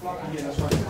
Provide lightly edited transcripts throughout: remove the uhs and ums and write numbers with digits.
Hier, dat is wat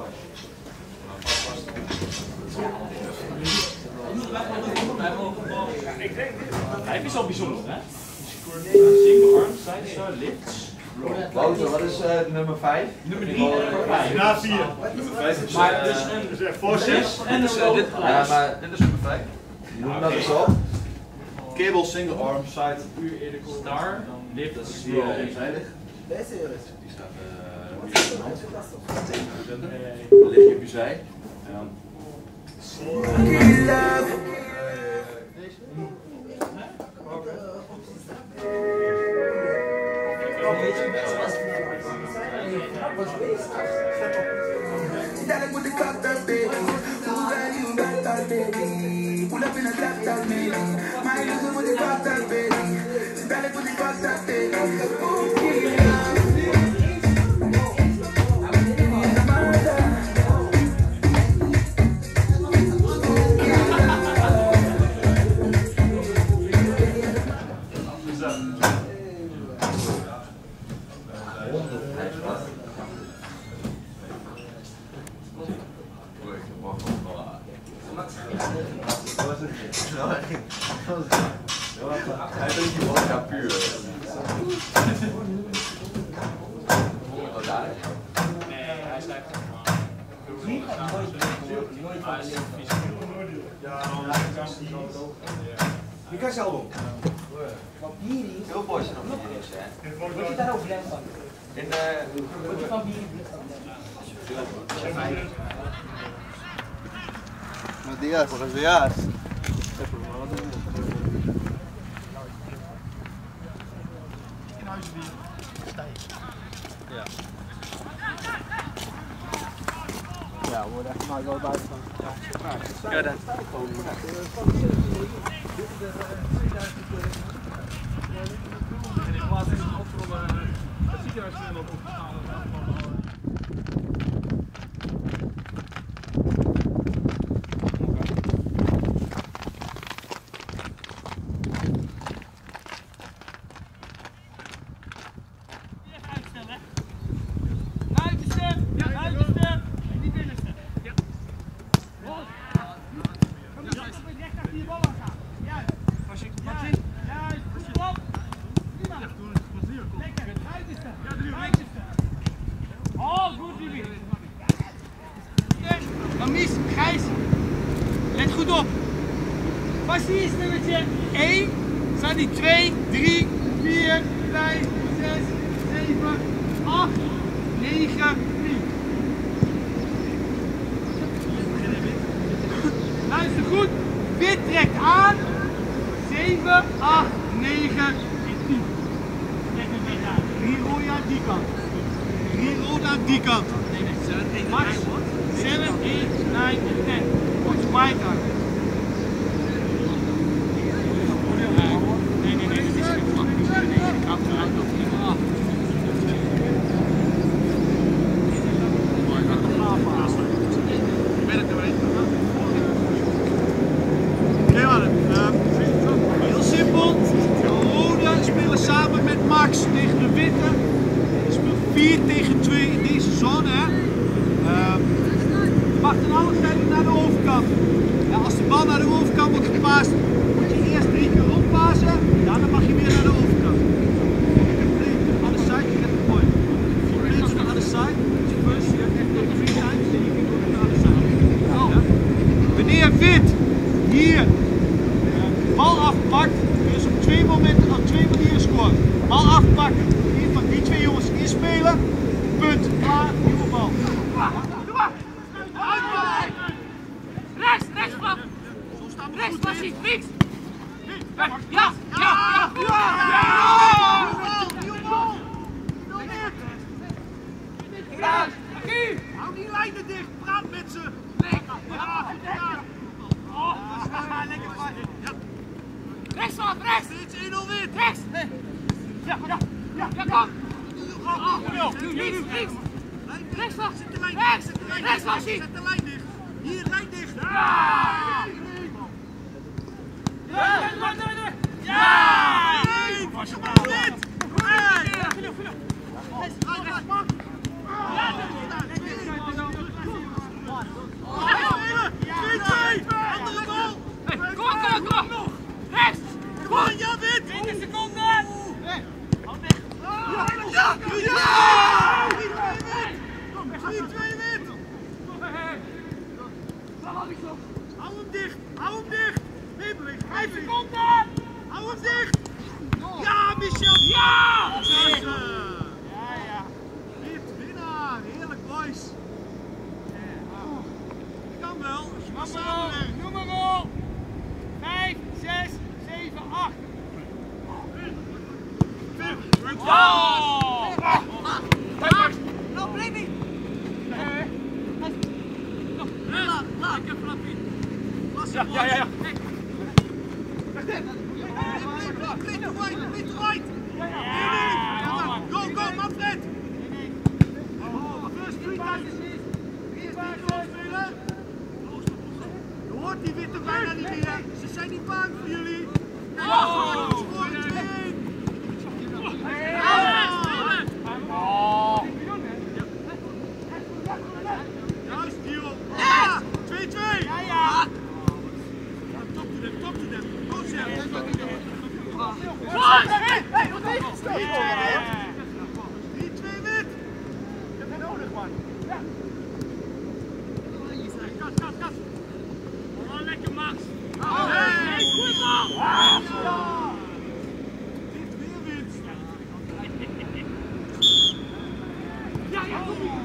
hij is al bijzonder, hè? Single arm, side lifts. Wouter, wat is nummer 5? Nummer 3 en nummer 5. Ja, 4. Nummer 5 is maar dus een voor 6. En dus ook dit. Ja, maar dit is nummer 5. Noem dat eens op. Cable single arm side. Star, lift, dat is Die eenzijdig. Die staat dan lig je op je zij. En dan Dadelijk moet ik kaptas baby. Hoe ben je kaptas baby? Pull up in a kaptas baby. Mijn liefde moet ik kaptas baby. Dadelijk moet ik kaptas baby. hij is niet vodka puur. Nee, hij is eigenlijk Wie kan je zelf doen? Vampirie. Heel mooi zijn op die is, hè? Word je daar overleg van? In de... Word je vampirie? Buenos días. Ja, we worden echt maar wel buiten van. Ja, dat. In plaats van opvallen, het ziekenhuis op opgehaald. Mies, Gijs, let goed op. Passie is nummertje 1, zijn die 2, 3, 4, 5, 6, 7, 8, 9, 10. Luister goed, wit trekt aan, 7, 8, 9 en 10. Reroll je aan die kant. Reroll aan die kant. Max. 7, 8, 9 and 10. Watch my time. Nee, dit is geen vlak. Ik hou het nog helemaal af. Maar ik ga het nog aanpassen. Ik ben het er weten. Oké, mannen. Heel simpel. De rode spelen samen met Max tegen de witte. Die speelt 4 tegen 2 in deze zone, hè. Je mag dan alles zijn naar de overkant. Ja, als de bal naar de overkant wordt gepaast, moet je eerst 3 keer rondpassen. Ja, dan mag je weer naar de overkant. On the side, you get the point. If you play to the other side, first you have to 3 times, then you can go to the other side. Ja. Wanneer wit hier de bal afpakt, kun je dus op 2 momenten, op 2 manieren scoren. Bal afpakken, een van die 2 jongens inspelen, punt, klaar, nieuwe bal. Rechts, flap! Rechts, passie, links! Ja! Hou die lijnen dicht, praat met ze! Lekker vast! Rechts, flap, rechts! Dit is 1-0 wit! Rechts! Ja, kom! Links! Rechts, flap! Rechts, passie! Zet de lijn dicht! Hier, lijn dicht! Ja! Noem maar op. 5, 6, 7, 8. No, blijf niet! Laat, ik heb vanaf hier. Ja. Go, Manfred! First 3 times. Eerst die goal spelen. Je hoort die witte bijna niet meer. Ze zijn niet bang voor jullie. Juist, Dion. 2-2. Ja. Top to them. Go, Sam. Hey, wat is het? 3-2 wit. Ik heb het nodig, man. Ja. Kat. Oh, lekker Max! Hey, goed man! Dit weer winst. Ja, kom hier!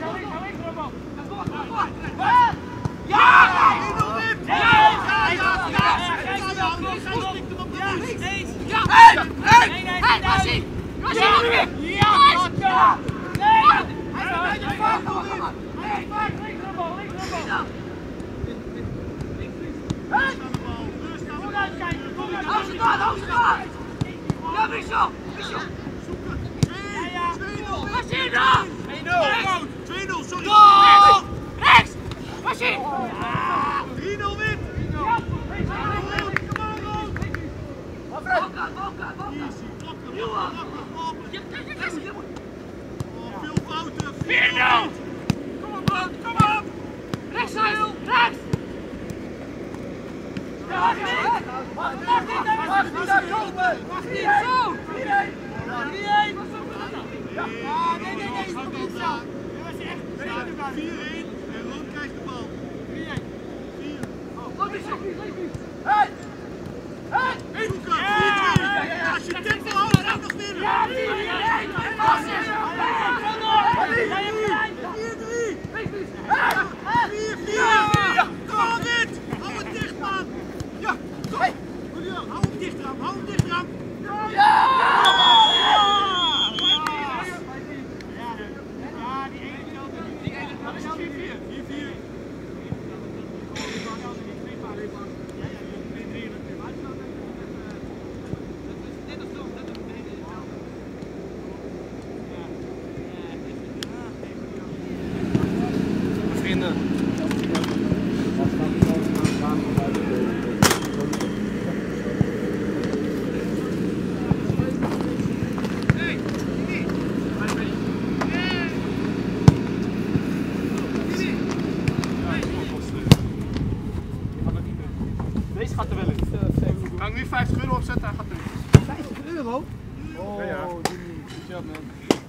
Deze gaat er wel in. Kan ik nu 50 euro opzetten? Hij gaat erin. 50 euro? Oh, Ja. goed job, man.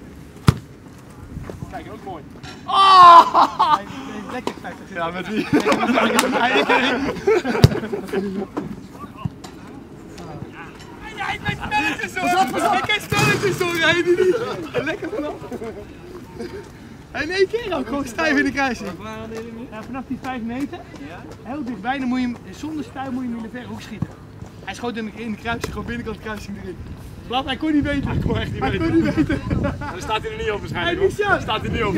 Kijk, ook mooi. Lekker 50 euro. Ja, met wie? Ik ken spelletjes zo rijden niet. Lekker vanaf. En in één keer ook gewoon stijf in de kruising. Ja, vanaf die 5 meter, heel dichtbij, dan moet je hem, zonder stuim moet je hem in de verre hoek schieten. Hij schoot in de kruising, gewoon binnenkant kruising erin. Blad, hij kon niet weten. Hij kon echt niet weten. Dan staat hij er niet op waarschijnlijk. Hij is Dan staat hij niet op.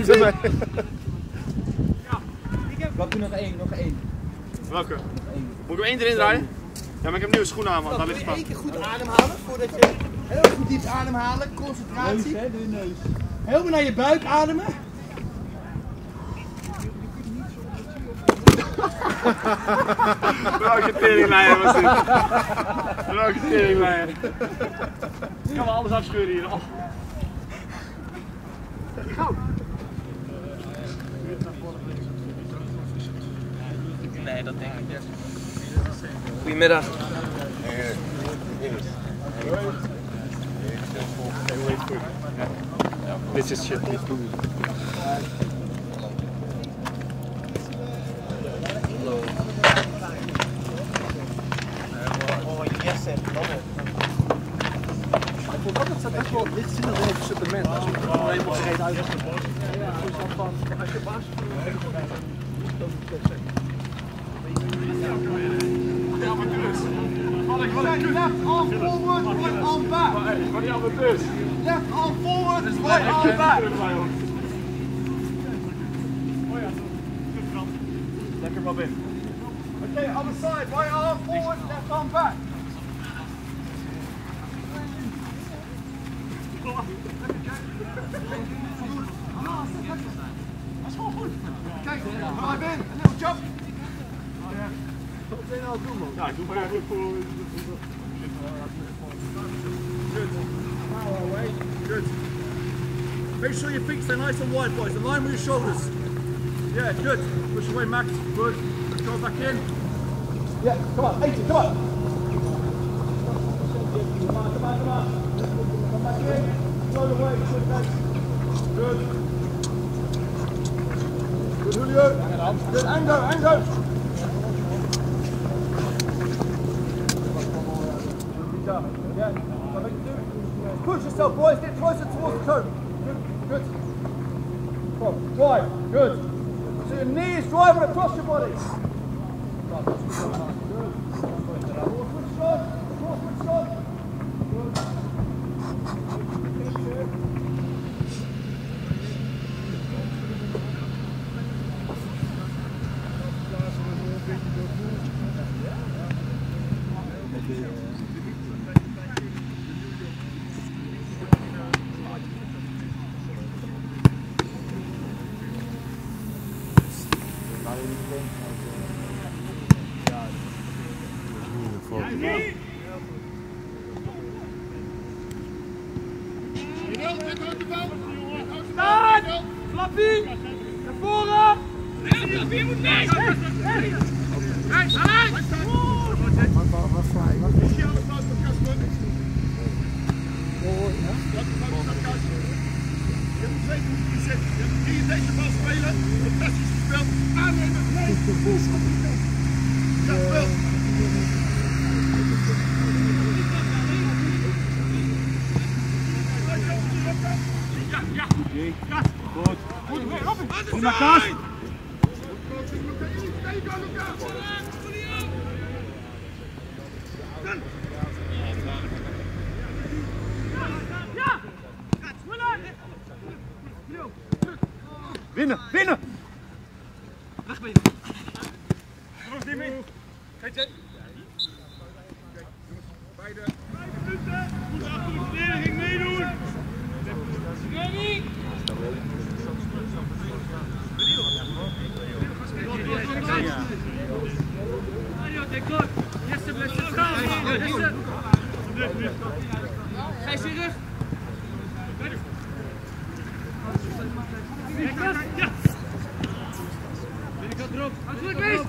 Wat doe nog één? Welke? Moet ik hem 1 erin draaien? Ja, maar ik heb nieuwe schoenen aan, man. Daar ligt het Eén keer goed ademhalen voordat je heel goed diep ademhalen, concentratie. Neus, hè? Doe je neus. Helemaal naar je buik ademen. Welke teringleier was dit? Welke teringleier? Ik kan wel alles afscheuren hier. Oh. Nee, dat denk ik niet. Goedemiddag. Dit is shit. Oh, yes, hè. Ik vond ook dat ze echt wel licht zien als een supplement. Als je er alleen maar scheet uit. Als je basis Left arm forward, right arm back. Maar die amateurs. Left arm forward, right arm back. Lekker Bob in. Okay, other side, right arm forward, left arm back. Okay, dive in, a little jump. Ja, ik doe maar even voor. Good. Good. Make sure your feet stay nice and wide, boys. Align with your shoulders. Yeah, good. Push away, Max. Good. Let's go back in. Yeah, come on, 80, come on. Come on. Come back in. Float away. Good. Good, Julio. Good, Ango. Yeah. Push yourself, boys. Get closer towards the curb. Good. Come on. Drive. Good. So your knees driving across your body. Good. Forward shot. Good. Staan! Flappie! Naar voren! Je moet niks! Kijk, alleen! Hier deze bal spelen, fantastisch gespeeld, aannemen, ja, wel. Ja, goed. Kom maar, Kaas. Winnen! Weg ben je. Nog niet mee. Kijk je. Beide. 5 minuten. Moet achter de verdediging meedoen. Ready. Eerste blessure. Gijs je rug. Ja. Binnenkant erop. Goed, Mees.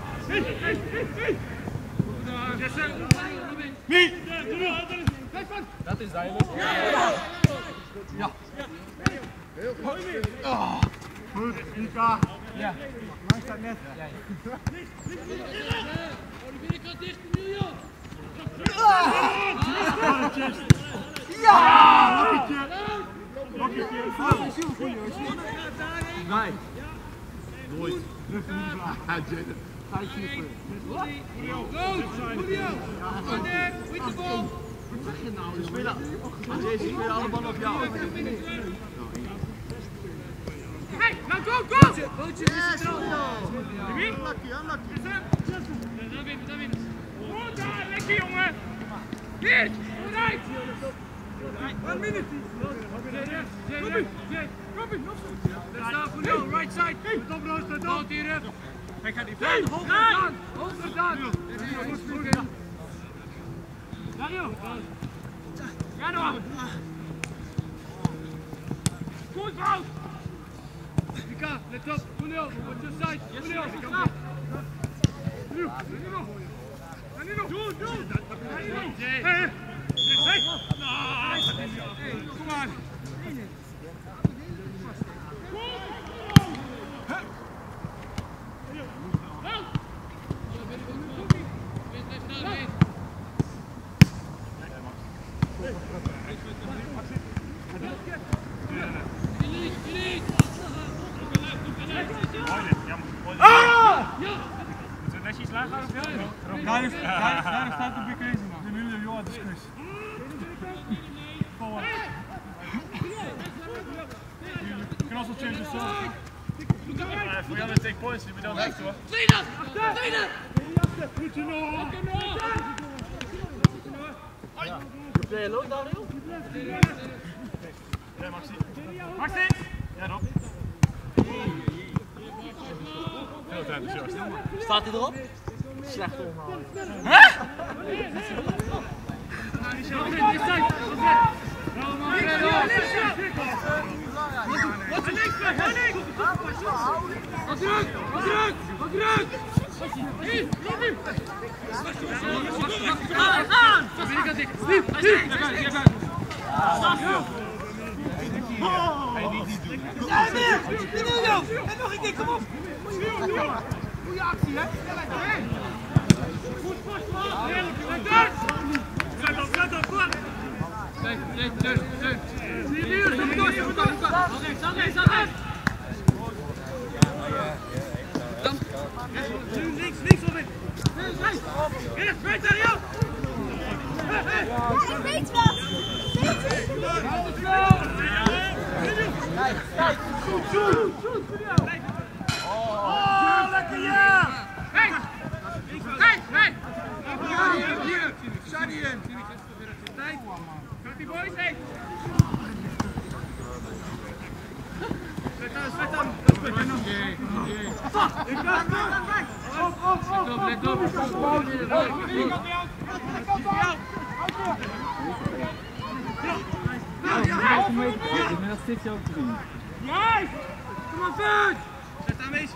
Wie? Dat is duidelijk. Ja. Heel goed. Goed, Mika. Ja. Mij staat net. De binnenkant dicht, Emilio! Ja! Lokketje. Nee. Nooit. Ze spelen alle ballen op jou. Hey, nou go, go! Bootje is het wel. Unlucky. Daar winnen. Goed daar, lekker jongen! Dit! Vooruit! 1 minute! Koppie, nog zo! Daar staat voor jou, right side! Stop Roos, daar dan! Hier! Hij gaat niet verder! Hoog gedaan! Dario! Ja nog! Goed, Wout! Mika, let op! Julio, watch your side! Julio, stop! Nu nog! Doe! Hey! Kom maar! Moeten we netjes lagen? Daar staat de big crazy nog. Emilio Joa discuss. Forward. You can also change the song. If we only take points, we don't have to. Trainer! Trainer! Goed to know. Ben je nooit Daniel? Ja, Maxi. Maxi! Ja, Rob. Heel tijd enthousiast. Staat hij erop? Slecht omhouden. En nog een keer, kom op! Goeie actie, hè? Goed vasthouden! Zet op, voor! Links, Robin! Rechts, Dario! Ik weet wat! Oh, lekker ja! Hey! Hier! Shiny in! Gaat die boys heen! Zet hem! Let op! Dat zit je ook te doen. Nice! Kom maar, Vuut! Zet daar mee.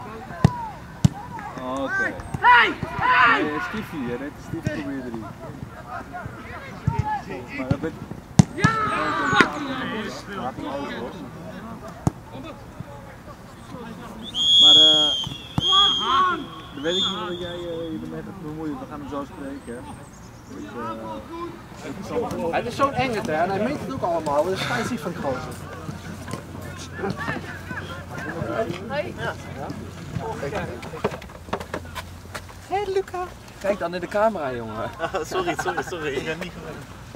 Oké. Hey! Stiefie, hè? Net Stiefie probeerde die. Maar dat ben Ja! Maar dan weet ik niet dat jij je ermee hebt bemoeien. We gaan hem zo spreken. Het is zo'n enge hè, en hij meent het ook allemaal, dus ga je zien van het grote. Hey Luca! Kijk dan in de camera, jongen. Sorry, ik ben niet gewend.